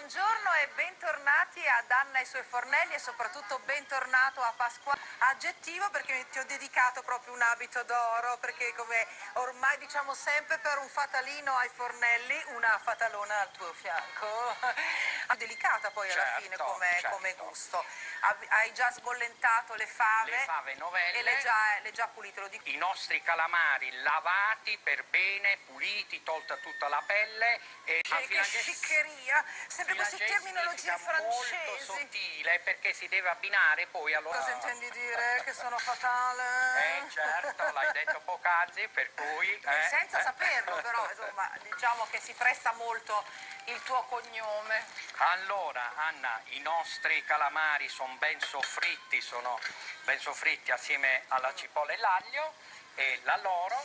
Buongiorno e bentornati ad Anna e i suoi fornelli e soprattutto bentornato a Pasquale. Aggettivo perché ti ho dedicato proprio un abito d'oro, perché come ormai diciamo sempre, per un fatalino ai fornelli, una fatalona al tuo fianco. Delicata poi alla fine come gusto. Hai già sbollentato le fave? Le fave novelle. E le già pulite, lo dico. I nostri calamari lavati per bene, puliti, tolta tutta la pelle. E che sciccheria! Sempre queste terminologie francesi. Molto sottile, perché si deve abbinare poi allora. Cosa intendi dire? Che sono fatale? Certo, l'hai detto poc'anzi, per cui. Senza saperlo, però, insomma, diciamo che si presta molto il tuo cognome. Allora, Anna, i nostri calamari sono ben soffritti assieme alla cipolla e l'aglio e la loro.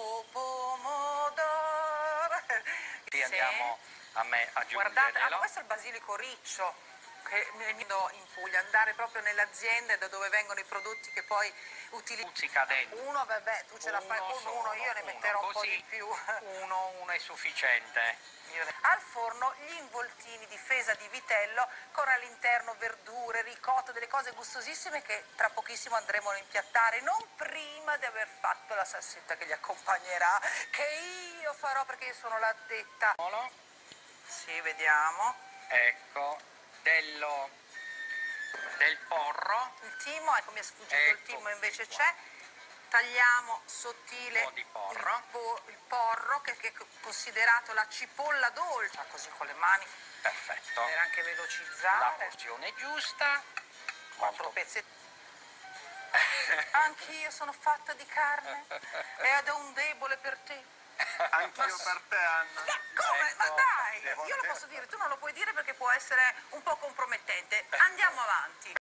Pomodoro. Andiamo a aggiungerglielo. Guardate, questo è il basilico riccio che in Puglia, andare proprio nelle aziende da dove vengono i prodotti che poi Puzzica dentro. Uno, vabbè, tu ce la fai con uno, io ne metterò un po' di più. Uno è sufficiente. Al forno gli involtini di fesa di vitello con all'interno verdure, ricotta, delle cose gustosissime che tra pochissimo andremo a impiattare, non prima di aver fatto la salsetta che li accompagnerà, che io farò perché io sono l'addetta. Sì, vediamo. Ecco, del porro. Il timo, ecco, mi è sfuggito il timo, invece c'è. Tagliamo sottile un po' di porro. Il porro che è considerato la cipolla dolce, così con le mani. Perfetto. Per anche velocizzare. La porzione giusta. 4 pezzetti. Anch'io sono fatta di carne ed ho un debole per te. Anch'io per te, Anna. Come? Ecco, Ma dai, io lo posso dire, tu non lo puoi dire perché può essere un po' compromettente. Andiamo avanti.